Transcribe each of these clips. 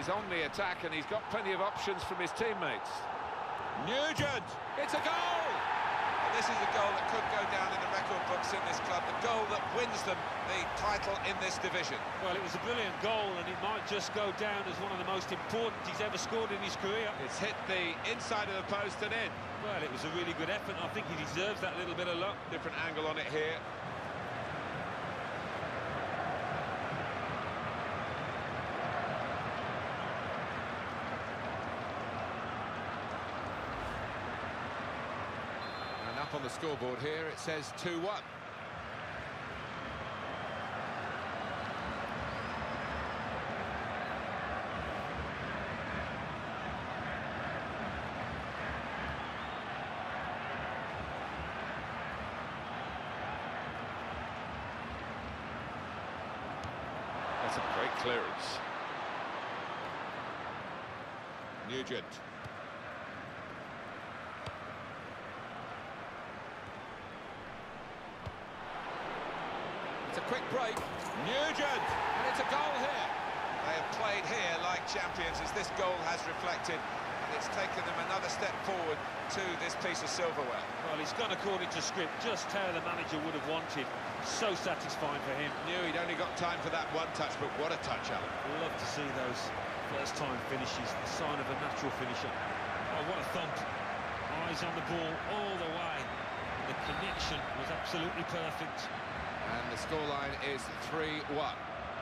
He's on the attack and he's got plenty of options from his teammates. Nugent! It's a goal! And this is a goal that could go down in the record books in this club, the goal that wins them the title in this division. Well, it was a brilliant goal, and it might just go down as one of the most important he's ever scored in his career. It's hit the inside of the post and in. Well, it was a really good effort. I think he deserves that little bit of luck. Different angle on it here. And up on the scoreboard here, it says 2-1. That's a great clearance. Nugent. It's a quick break. Nugent! And it's a goal here. They have played here like champions, as this goal has reflected, and it's taken them another step forward to this piece of silverware. Well, he's gone according to script, just how the manager would have wanted. So satisfying for him. Knew he'd only got time for that one touch, but what a touch, Alan. Love to see those first-time finishes, the sign of a natural finisher. Oh, what a thump. Eyes on the ball all the way. The connection was absolutely perfect. And the scoreline is 3-1.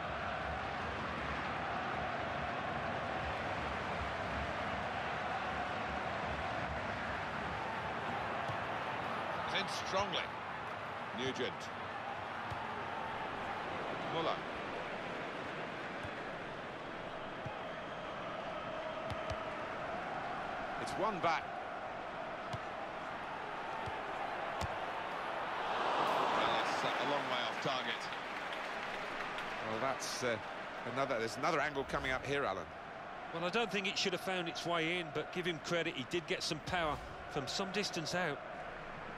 In strongly. Nugent. Muller. It's one back. Well, it's a long way off target. Well, that's there's another angle coming up here, Alan. Well, I don't think it should have found its way in, but give him credit, he did get some power from some distance out.